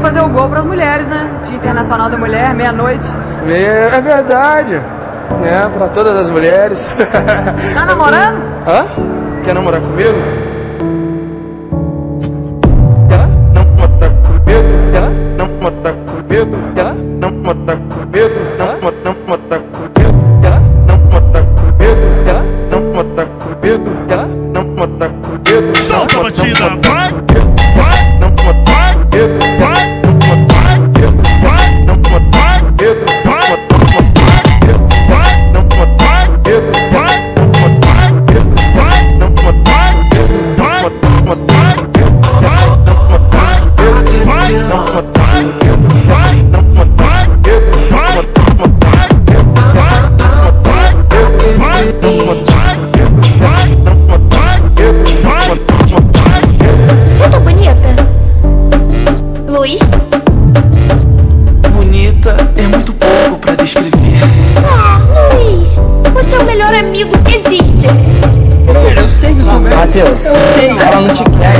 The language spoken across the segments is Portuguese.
fazer o gol pras mulheres, né? Dia Internacional da Mulher, meia-noite. É verdade, né? Pra todas as mulheres. Tá namorando? Hã? Quer namorar comigo? Quer namorar comigo? Quer namorar comigo? Quer namorar comigo? Namorar comigo? Quer namorar comigo? Quer namorar comigo? Quer namorar comigo? Solta a batida, vai! Eu tô bonita? Luiz? Bonita é muito pouco pra descrever. Ah, Luiz, você é o melhor amigo que existe. Eu sei que eu sou merda. Matheus, ela não te quer.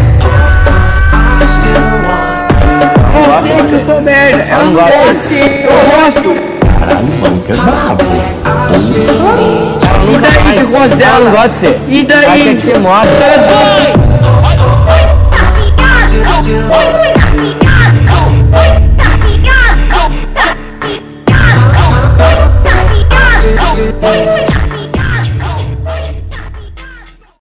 Eu sei que eu sou merda. Ela não gosta. Eu gosto. Caralho, mano, que é brabo. E daí que gosta dela? Ela não gosta de ser. E daí? Ela quer que você morre. Oi!